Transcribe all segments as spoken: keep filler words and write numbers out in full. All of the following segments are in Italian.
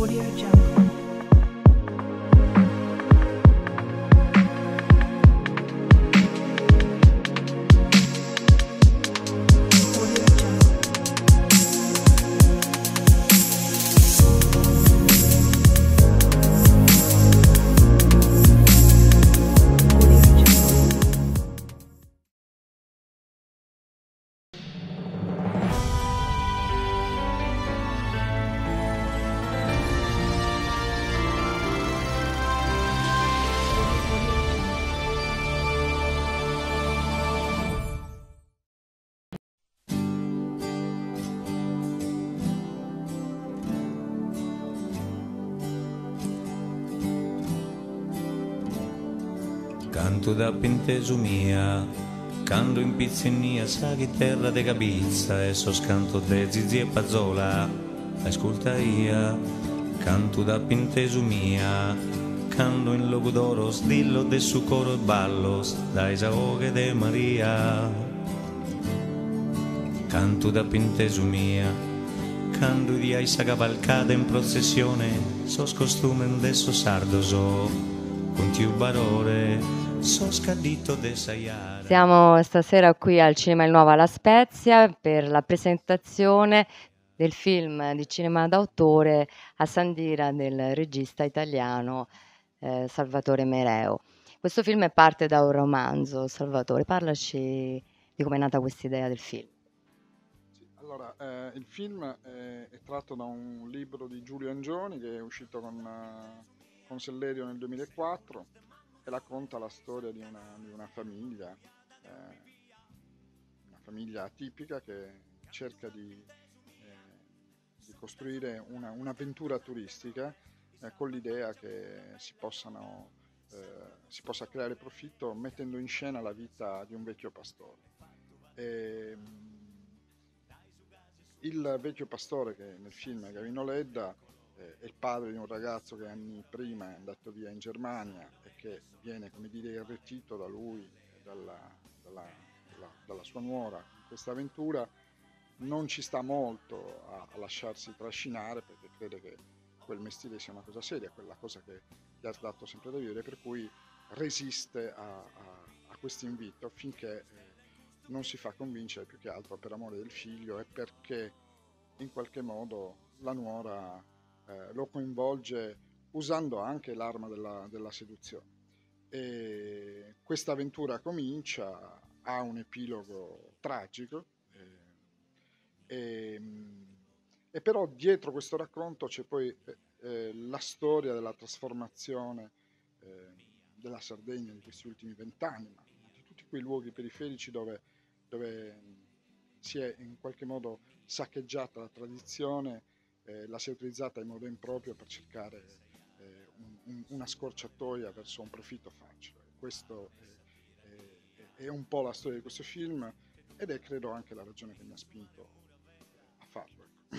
Audio Jungle. Audio Jungle. Audio Jungle. Canto da penteso mia, canto in pizzinia, sa che terra de capizza, e so scanto de zizi e pazzola, ascolta ia. Canto da penteso mia, canto in logo d'oros, dillo de su coro e ballos, da Isaoche de Maria. Canto da penteso mia, canto di aisa cavalcata in processione, sos costume de so sardoso, con tiu barore. Siamo stasera qui al Cinema Il Nuova La Spezia per la presentazione del film di cinema d'autore A Sandira del regista italiano eh, Salvatore Mereo. Questo film è parte da un romanzo. Salvatore, parlaci di come è nata questa idea del film. Sì, allora, eh, il film è, è tratto da un libro di Giulio Angioni che è uscito con, uh, con Sellerio nel duemilaquattro e racconta la storia di una, di una famiglia, eh, una famiglia tipica che cerca di, eh, di costruire una, un'avventura turistica eh, con l'idea che si, possano, eh, si possa creare profitto mettendo in scena la vita di un vecchio pastore. E, il vecchio pastore, che nel film è Gavino Ledda, eh, è il padre di un ragazzo che anni prima è andato via in Germania e che viene, come dire, irretito da lui e dalla, dalla, dalla, dalla sua nuora in questa avventura. Non ci sta molto a, a lasciarsi trascinare, perché crede che quel mestiere sia una cosa seria, quella cosa che gli ha dato sempre da vivere, per cui resiste a, a, a questo invito finché eh, non si fa convincere, più che altro per amore del figlio e perché in qualche modo la nuora eh, lo coinvolge usando anche l'arma della, della seduzione. E questa avventura comincia, ha un epilogo tragico eh, e, e però dietro questo racconto c'è poi eh, eh, la storia della trasformazione eh, della Sardegna di questi ultimi vent'anni, ma di tutti quei luoghi periferici dove, dove si è in qualche modo saccheggiata la tradizione, eh, la si è utilizzata in modo improprio per cercare eh, un, un, una scorciatoia verso un profitto facile. Questo è, è, è un po' la storia di questo film ed è credo anche la ragione che mi ha spinto a farlo.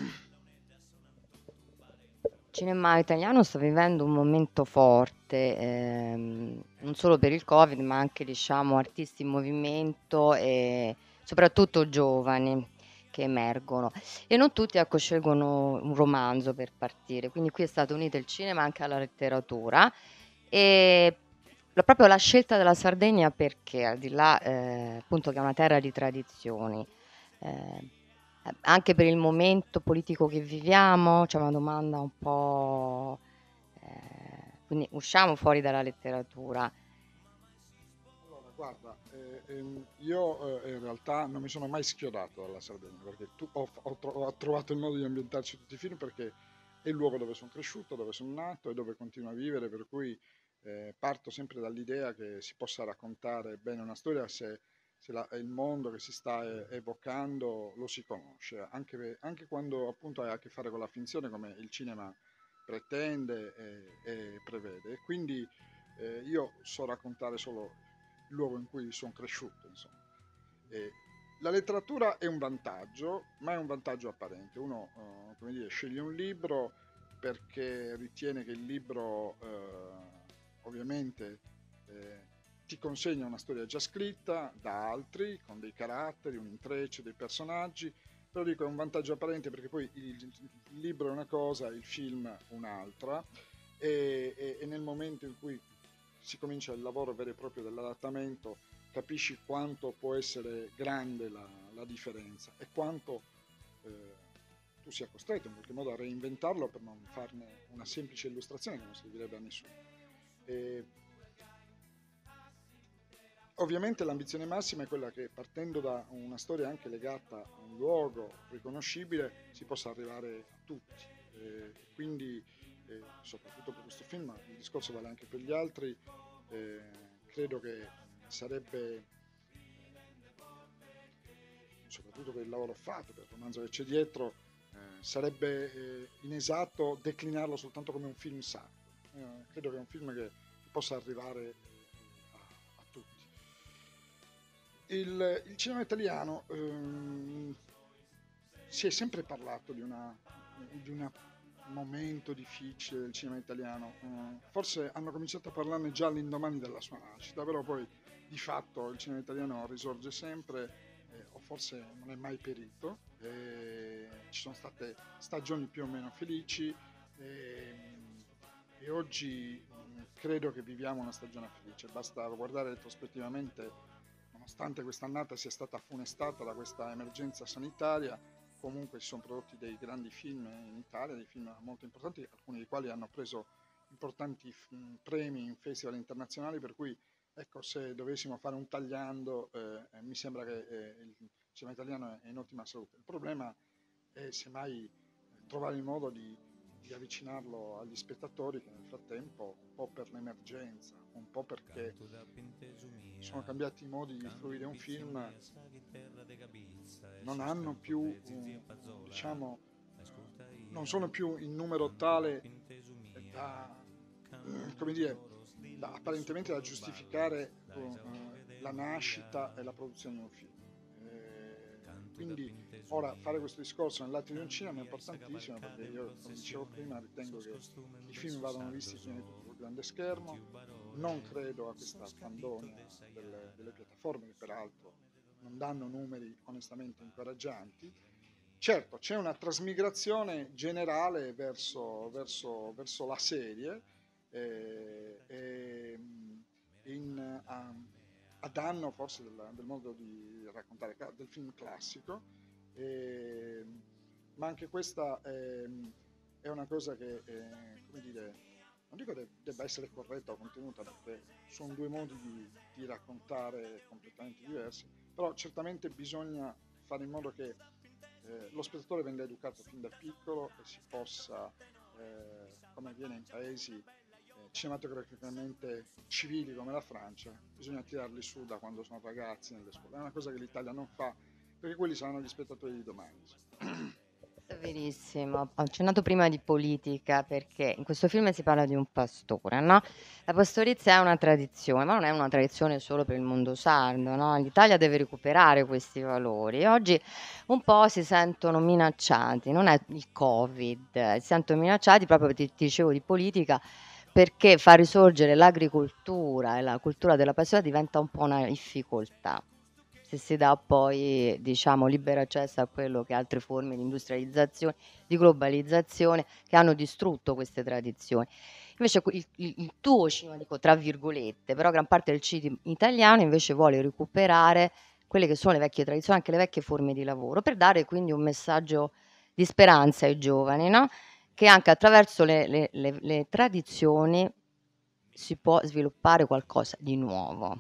Il cinema italiano sta vivendo un momento forte, ehm, non solo per il Covid, ma anche, diciamo, artisti in movimento e soprattutto giovani che emergono. E non tutti, ecco, scelgono un romanzo per partire, quindi qui è stato unito il cinema anche alla letteratura e la- proprio la scelta della Sardegna perché, al di là, eh, appunto, che è una terra di tradizioni, eh, eh, anche per il momento politico che viviamo, c'è una domanda un po'... eh, quindi usciamo fuori dalla letteratura. Allora, guarda, eh, ehm, io eh, in realtà non mi sono mai schiodato dalla Sardegna, perché tu, ho, ho tro- ho trovato il modo di ambientarci tutti i film, perché è il luogo dove sono cresciuto, dove sono nato e dove continuo a vivere, per cui eh, parto sempre dall'idea che si possa raccontare bene una storia se, se la- il mondo che si sta eh, evocando lo si conosce, anche, anche quando appunto hai a che fare con la finzione, come il cinema pretende e, e prevede. E quindi eh, io so raccontare solo il luogo in cui sono cresciuto, insomma. E la letteratura è un vantaggio, ma è un vantaggio apparente. Uno, eh, come dire, sceglie un libro perché ritiene che il libro, eh, ovviamente, eh, ti consegna una storia già scritta da altri, con dei caratteri, un intreccio, dei personaggi, però dico è un vantaggio apparente perché poi il, il libro è una cosa, il film un'altra, e, e, e nel momento in cui si comincia il lavoro vero e proprio dell'adattamento capisci quanto può essere grande la, la differenza e quanto eh, tu sia costretto in qualche modo a reinventarlo per non farne una semplice illustrazione che non servirebbe a nessuno. E, ovviamente l'ambizione massima è quella che partendo da una storia anche legata a un luogo riconoscibile si possa arrivare a tutti. Eh, quindi eh, soprattutto per questo film, il discorso vale anche per gli altri, eh, credo che sarebbe, soprattutto per il lavoro fatto, per il romanzo che c'è dietro, eh, sarebbe eh, inesatto declinarlo soltanto come un film sacro. Eh, credo che è un film che possa arrivare eh, a, a tutti. Il, il cinema italiano, ehm, si è sempre parlato di una, di un momento difficile del cinema italiano, eh, forse hanno cominciato a parlarne già all'indomani della sua nascita, però poi di fatto il cinema italiano risorge sempre, eh, o forse non è mai perito, eh, ci sono state stagioni più o meno felici, eh, e oggi mh, credo che viviamo una stagione felice, basta guardare retrospettivamente. Nonostante quest'annata sia stata funestata da questa emergenza sanitaria, comunque si sono prodotti dei grandi film in Italia, dei film molto importanti, alcuni dei quali hanno preso importanti f- premi in festival internazionali, per cui ecco, se dovessimo fare un tagliando, eh, eh, mi sembra che eh, il cinema italiano è in ottima salute. Il problema è semmai eh, trovare il modo di, di avvicinarlo agli spettatori che nel frattempo, un po' per l'emergenza, un po' perché sono cambiati i modi di fruire un film, non hanno più, eh, diciamo, non sono più in numero tale da, eh, come dire, da, apparentemente da giustificare eh, la nascita e la produzione di un film. Eh, quindi ora fare questo discorso nell'atto di un cinema è importantissimo perché io, come dicevo prima, ritengo che i film vadano visti prima di tutto sul grande schermo. Non credo a questa fandonia delle, delle piattaforme che peraltro non danno numeri onestamente incoraggianti. Certo, c'è una trasmigrazione generale verso, verso, verso la serie, eh, eh, in, a, a danno forse del, del modo di raccontare, del film classico, eh, ma anche questa è, è una cosa che, eh, come dire, non dico che debba essere corretta o contenuta, perché sono due modi di, di raccontare completamente diversi, però certamente bisogna fare in modo che eh, lo spettatore venga educato fin da piccolo e si possa, eh, come avviene in paesi eh, cinematograficamente civili come la Francia, bisogna tirarli su da quando sono ragazzi nelle scuole. È una cosa che l'Italia non fa, perché quelli saranno gli spettatori di domani. È verissimo. Ho accennato prima di politica perché in questo film si parla di un pastore, no? La pastorizia è una tradizione, ma non è una tradizione solo per il mondo sardo, no? L'Italia deve recuperare questi valori e oggi un po' si sentono minacciati, non è il Covid, eh, si sentono minacciati proprio, ti, ti dicevo, di politica perché far risorgere l'agricoltura e la cultura della passione diventa un po' una difficoltà se si dà poi, diciamo, libero accesso a quello che altre forme di industrializzazione, di globalizzazione, che hanno distrutto queste tradizioni. Invece que- il, il- il tuo cinema, dico tra virgolette, però gran parte del cinema italiano invece vuole recuperare quelle che sono le vecchie tradizioni, anche le vecchie forme di lavoro, per dare quindi un messaggio di speranza ai giovani, no? Che anche attraverso le, le- le- le tradizioni si può sviluppare qualcosa di nuovo.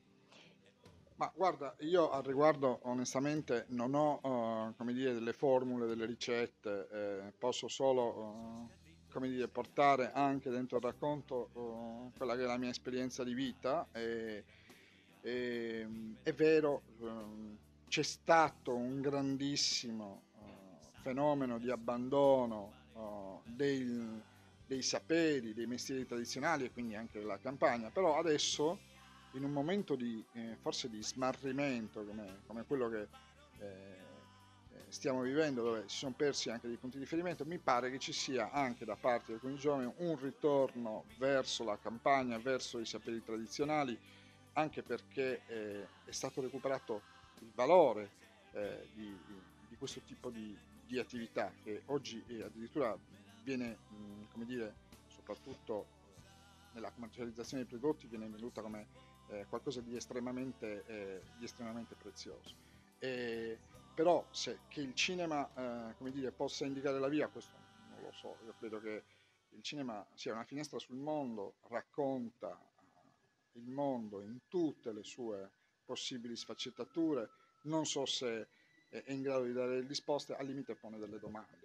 Ma guarda, io al riguardo onestamente non ho, eh, come dire, delle formule, delle ricette, eh, posso solo, eh, come dire, portare anche dentro il racconto, eh, quella che è la mia esperienza di vita e, e, è vero, ehm, c'è stato un grandissimo eh, fenomeno di abbandono eh, dei, dei saperi, dei mestieri tradizionali e quindi anche della campagna, però adesso in un momento di eh, forse di smarrimento come, come quello che eh, eh, stiamo vivendo, dove si sono persi anche dei punti di riferimento, mi pare che ci sia anche da parte di alcuni giovani un ritorno verso la campagna, verso i saperi tradizionali, anche perché eh, è stato recuperato il valore eh, di, di questo tipo di, di attività che oggi eh, addirittura viene, mh, come dire, soprattutto nella commercializzazione dei prodotti, viene venduta come eh, qualcosa di estremamente, eh, di estremamente prezioso. E, però se che il cinema eh, come dire, possa indicare la via, questo non lo so. Io credo che il cinema sia una finestra sul mondo, racconta eh, il mondo in tutte le sue possibili sfaccettature. Non so se è in grado di dare risposte, al limite pone delle domande.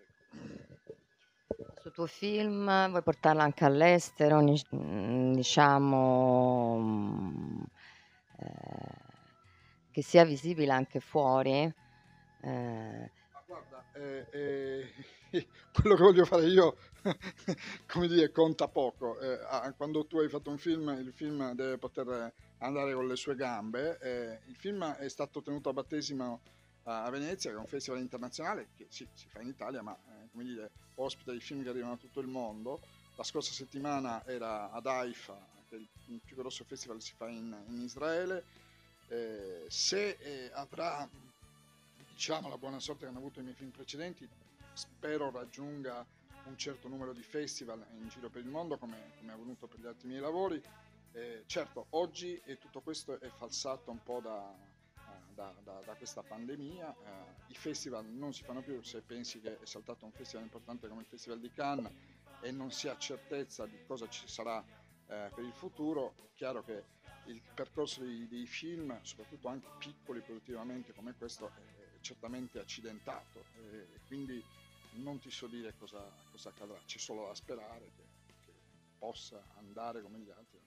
Questo tuo film vuoi portarlo anche all'estero, ni- mm, diciamo, mm, eh, che sia visibile anche fuori? Eh, Ma guarda, eh, eh, quello che voglio fare io, come dire, conta poco. Eh, ah, quando tu hai fatto un film, il film deve poter andare con le sue gambe. Eh, il film è stato tenuto a battesimo a a Venezia, che è un festival internazionale che sì, si fa in Italia, ma eh, come dire, ospita i film che arrivano da tutto il mondo. La scorsa settimana era ad Haifa, che è il il più grosso festival che si fa in, in Israele. Eh, se eh, avrà, diciamo, la buona sorte che hanno avuto i miei film precedenti, spero raggiunga un certo numero di festival in giro per il mondo, come, come è avvenuto per gli altri miei lavori. Eh, certo, oggi eh, tutto questo è falsato un po' da, da, da, da questa pandemia. Eh, I festival non si fanno più. Se pensi che è saltato un festival importante come il Festival di Cannes e non si ha certezza di cosa ci sarà eh, per il futuro, è chiaro che il percorso dei, dei film, soprattutto anche piccoli produttivamente come questo, è certamente accidentato, e quindi non ti so dire cosa, cosa accadrà. C'è solo da sperare che, che possa andare come gli altri.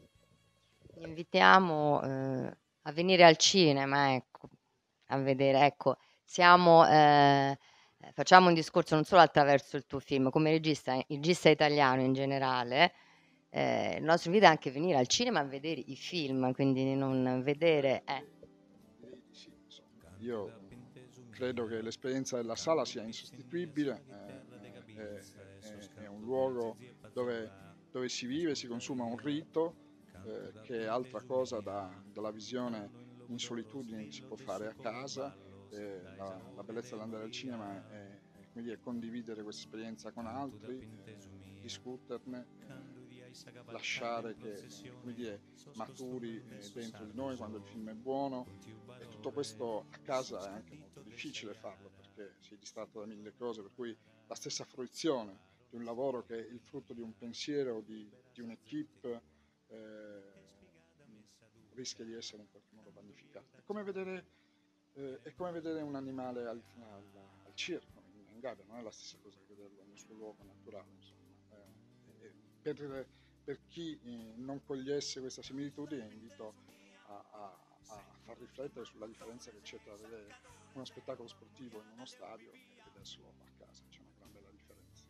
Vi invitiamo eh, a venire al cinema, ecco, a vedere, ecco, siamo, eh, eh, facciamo un discorso non solo attraverso il tuo film, come regista, il regista italiano in generale, eh, il nostro invito è anche venire al cinema a vedere i film, quindi non vedere... Eh. Direi di sì, insomma. Io credo che l'esperienza della sala sia insostituibile, eh, è, è- è un luogo dove, dove si vive, si consuma un rito, eh, che è altra cosa da- dalla visione in solitudine che si può fare a casa. Eh, la, la bellezza dell'andare al cinema è, è, come dire, condividere questa esperienza con altri, eh, discuterne, eh, lasciare che, come dire, maturi eh, dentro di noi quando il film è buono. E tutto questo a casa è anche molto difficile farlo, perché sei distratto da mille cose, per cui la stessa fruizione di un lavoro che è il frutto di un pensiero, di, di un'equipe, eh, rischia di essere in qualche modo vanificata. È come vedere, eh, è come vedere un animale al, al, al circo, in, in gabbia, non è la stessa cosa che vederlo nel suo luogo naturale. Insomma. Eh, e per, per chi eh, non cogliesse questa similitudine, invito a, a, a far riflettere sulla differenza che c'è tra vedere uno spettacolo sportivo in uno stadio e vederselo a casa. C'è una gran bella differenza.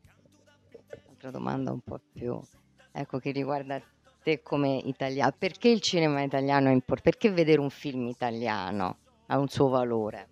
Altra domanda un po' più, ecco, che riguarda te come italiano. Perché il cinema italiano è importante? Perché vedere un film italiano ha un suo valore?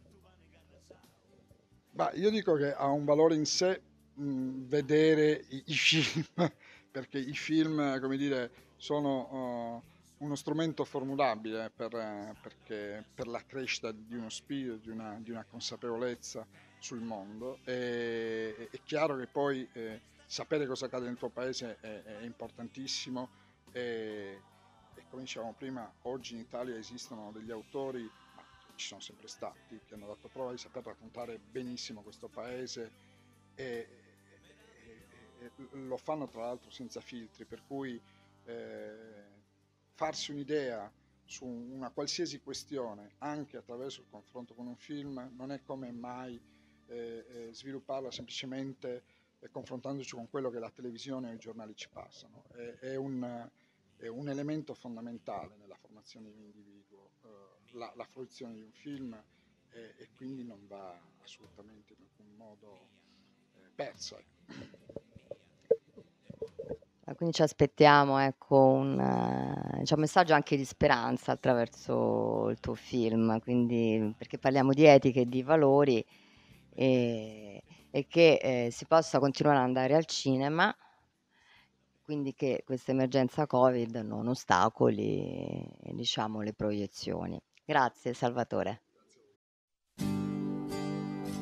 Ma io dico che ha un valore in sé mh, vedere i, i film, perché i film, come dire, sono uh, uno strumento formidabile per, eh, perché- per la crescita di uno spirito, di una, di una consapevolezza sul mondo. E, è chiaro che poi eh, sapere cosa accade nel tuo paese è, è importantissimo. E, e come dicevamo prima, oggi in Italia esistono degli autori, ma ci sono sempre stati, che hanno dato prova di saper raccontare benissimo questo paese, e, e- e lo fanno tra l'altro senza filtri, per cui eh, farsi un'idea su una qualsiasi questione, anche attraverso il confronto con un film, non è come mai eh, eh, svilupparla semplicemente eh, confrontandoci con quello che la televisione o i giornali ci passano. È, è un, è un elemento fondamentale nella formazione di un individuo, eh, la, la fruizione di un film, e, e quindi non va assolutamente in alcun modo eh, persa. Eh, Quindi ci aspettiamo, ecco, un eh, diciamo, messaggio anche di speranza attraverso il tuo film, quindi, perché parliamo di etica e di valori e, e che eh, si possa continuare ad andare al cinema, quindi che questa emergenza Covid non ostacoli, diciamo, le proiezioni. Grazie, Salvatore.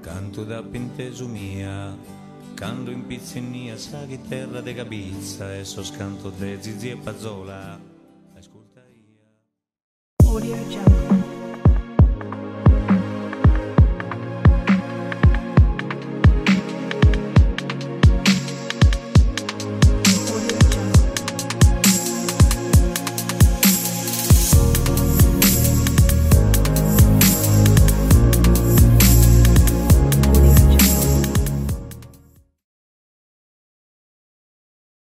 canto da pentesu mia, canto in pizzinnia, sa che terra de capizza, e so scanto de zizi e pazzola, ascolta ia. Audio Jungle.